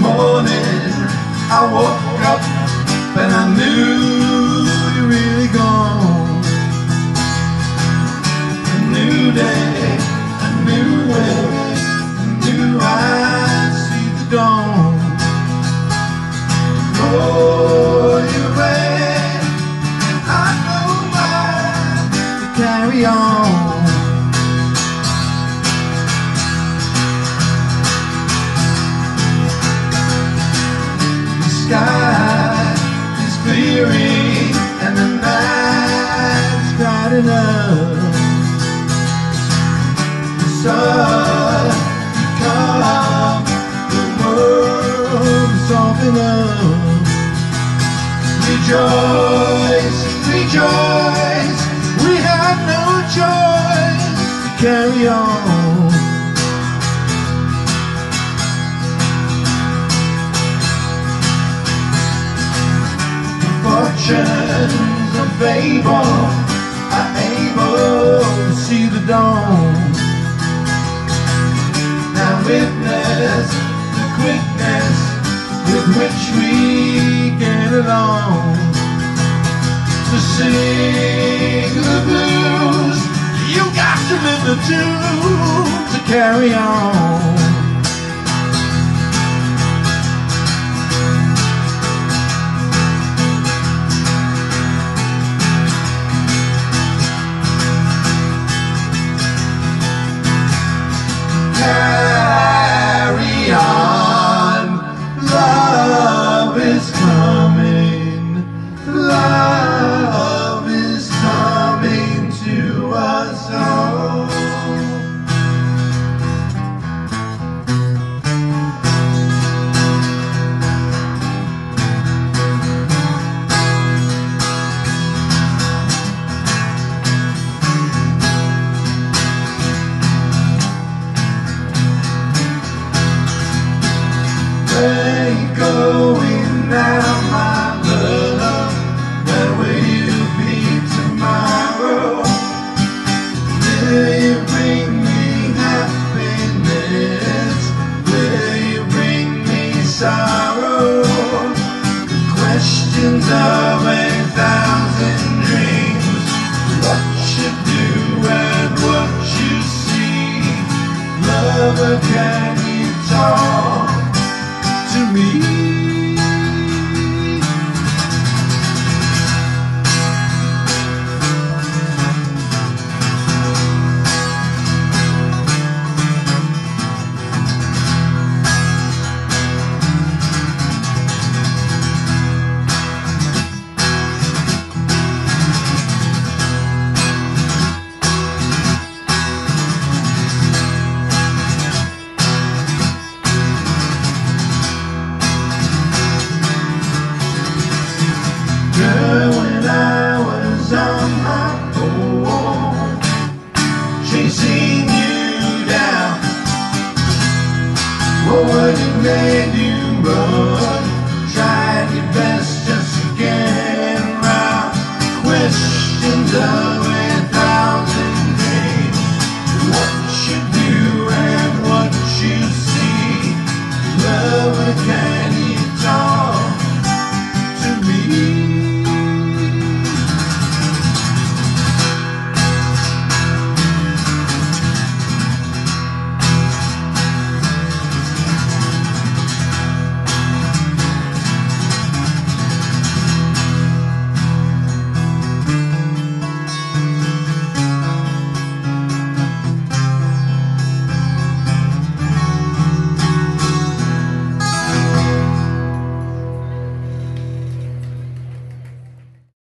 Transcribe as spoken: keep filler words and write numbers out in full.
morning I woke up and I knew you're really gone. A new day, a new way, a new I see the dawn. Go your way, and I know mine to carry on. Sky is clearing and the night's bright enough. The sun will come, the world will soften up. Rejoice, rejoice, we have no choice to carry on. Fortunes of fable are able to see the dawn. Now witness the quickness with which we get along. To sing the blues, you got to live the tune to carry on. Carry on, love is coming, love is coming to us all. Where you going now, my love? Where will you be tomorrow? Will you bring me happiness? Will you bring me sorrow? The questions of a thousand dreams. What you do and what you see. Lover, can you talk to me? Girl, when I was on my own, chasing you down, what would it made you run?